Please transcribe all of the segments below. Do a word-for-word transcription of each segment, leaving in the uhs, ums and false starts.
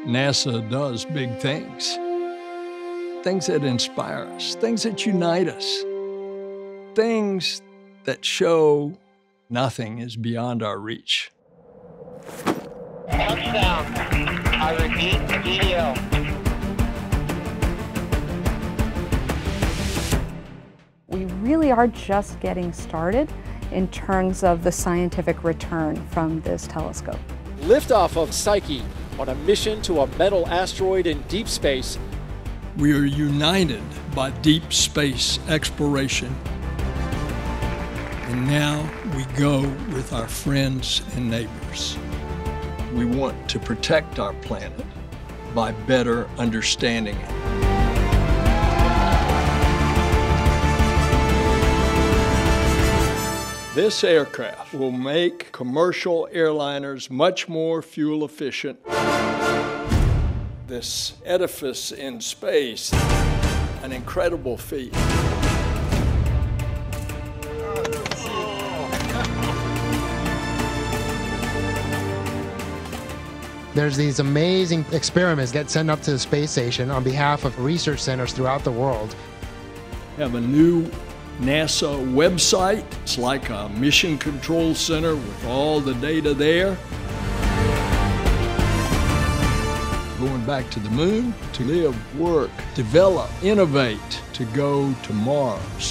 NASA does big things. Things that inspire us, things that unite us, things that show nothing is beyond our reach. Touchdown. I repeat, D L. We really are just getting started in terms of the scientific return from this telescope. Liftoff of Psyche on a mission to a metal asteroid in deep space. We are united by deep space exploration. And now we go with our friends and neighbors. We want to protect our planet by better understanding it. This aircraft will make commercial airliners much more fuel efficient. This edifice in space, an incredible feat. There's these amazing experiments that sent up to the space station on behalf of research centers throughout the world. We have a new NASA website. It's like a mission control center with all the data there. Going back to the moon to live, work, develop, innovate, to go to Mars.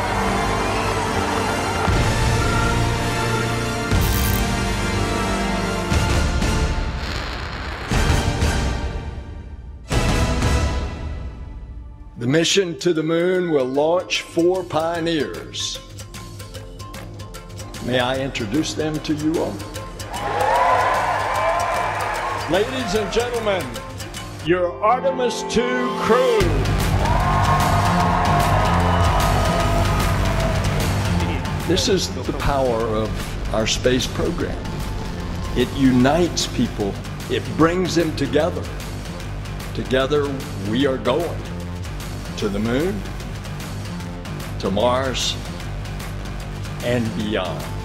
The mission to the moon will launch four pioneers. May I introduce them to you all? Ladies and gentlemen, your Artemis two crew. This is the power of our space program. It unites people. It brings them together. Together, we are going to the moon, to Mars, and beyond.